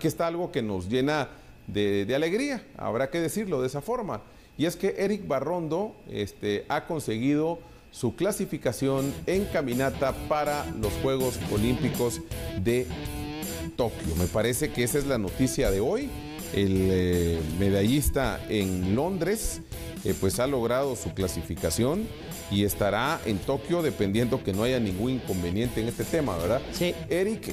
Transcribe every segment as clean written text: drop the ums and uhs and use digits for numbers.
aquí está algo que nos llena de alegría, habrá que decirlo de esa forma, y es que Eric Barrondo ha conseguido su clasificación en caminata para los Juegos Olímpicos de Tokio. Me parece que esa es la noticia de hoy. El medallista en Londres pues ha logrado su clasificación y estará en Tokio dependiendo que no haya ningún inconveniente en este tema, ¿verdad? Sí. Eric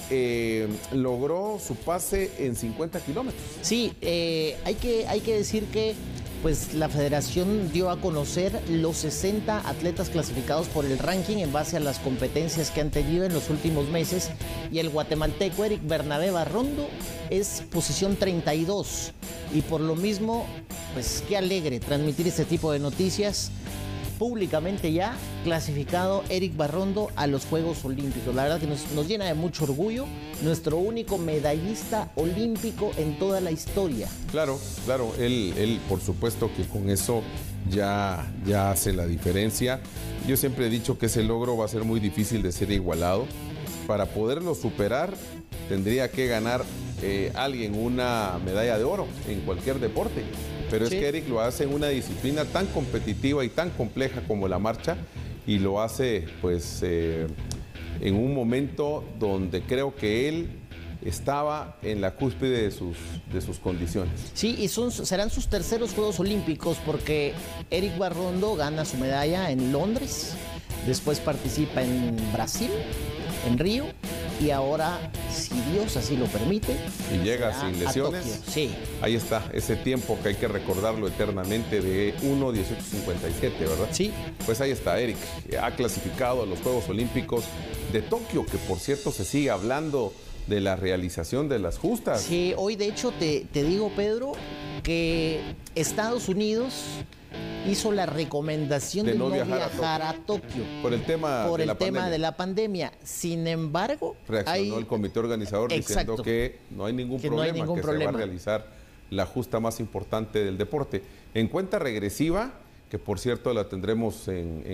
logró su pase en 50 kilómetros. Sí, hay que decir que pues la federación dio a conocer los 60 atletas clasificados por el ranking en base a las competencias que han tenido en los últimos meses, y el guatemalteco Eric Bernabé Barrondo es posición 32, y por lo mismo, pues qué alegre transmitir este tipo de noticias. Públicamente ya clasificado Eric Barrondo a los Juegos Olímpicos. La verdad que nos llena de mucho orgullo, nuestro único medallista olímpico en toda la historia. Claro, él por supuesto que con eso ya hace la diferencia. Yo siempre he dicho que ese logro va a ser muy difícil de ser igualado. Para poderlo superar tendría que ganar alguien una medalla de oro en cualquier deporte. Pero sí, es que Eric lo hace en una disciplina tan competitiva y tan compleja como la marcha, y lo hace pues en un momento donde creo que él estaba en la cúspide de sus condiciones. Sí, y serán sus terceros Juegos Olímpicos, porque Eric Barrondo gana su medalla en Londres, después participa en Brasil, en Río, y ahora, si Dios así lo permite, y llega sin lesiones. Sí. Ahí está, ese tiempo que hay que recordarlo eternamente de 1:18:57, ¿verdad? Sí. Pues ahí está, Eric ha clasificado a los Juegos Olímpicos de Tokio, que por cierto se sigue hablando de la realización de las justas. Sí, hoy de hecho te digo, Pedro, que Estados Unidos hizo la recomendación de no viajar a Tokio por el tema de la pandemia. Sin embargo, reaccionó el comité organizador diciendo que no hay ningún problema, que se va a realizar la justa más importante del deporte. En cuenta regresiva, que por cierto la tendremos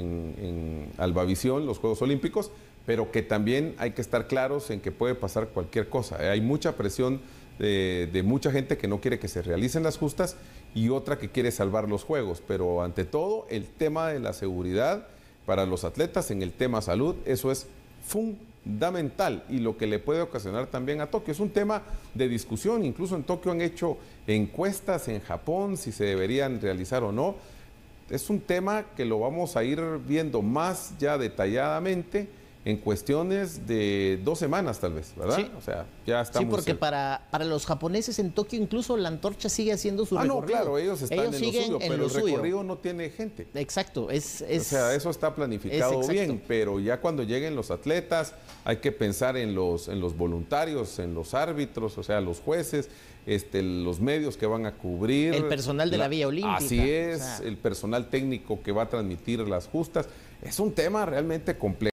en Albavisión, los Juegos Olímpicos, pero que también hay que estar claros en que puede pasar cualquier cosa. Hay mucha presión de mucha gente que no quiere que se realicen las justas y otra que quiere salvar los Juegos, pero ante todo el tema de la seguridad para los atletas en el tema salud, eso es fundamental, y lo que le puede ocasionar también a Tokio. Es un tema de discusión, incluso en Tokio han hecho encuestas en Japón si se deberían realizar o no. Es un tema que lo vamos a ir viendo más ya detalladamente en cuestiones de 2 semanas tal vez, ¿verdad? Sí. O sea, ya estamos... Sí, porque para los japoneses en Tokio incluso la antorcha sigue haciendo su recorrido. No, claro, ellos están en lo suyo, pero el recorrido no tiene gente. Exacto. O sea, eso está planificado bien, pero ya cuando lleguen los atletas hay que pensar en los voluntarios, en los árbitros, o sea, los jueces, los medios que van a cubrir. El personal de la vía olímpica. Así es, el personal técnico que va a transmitir las justas. Es un tema realmente complejo.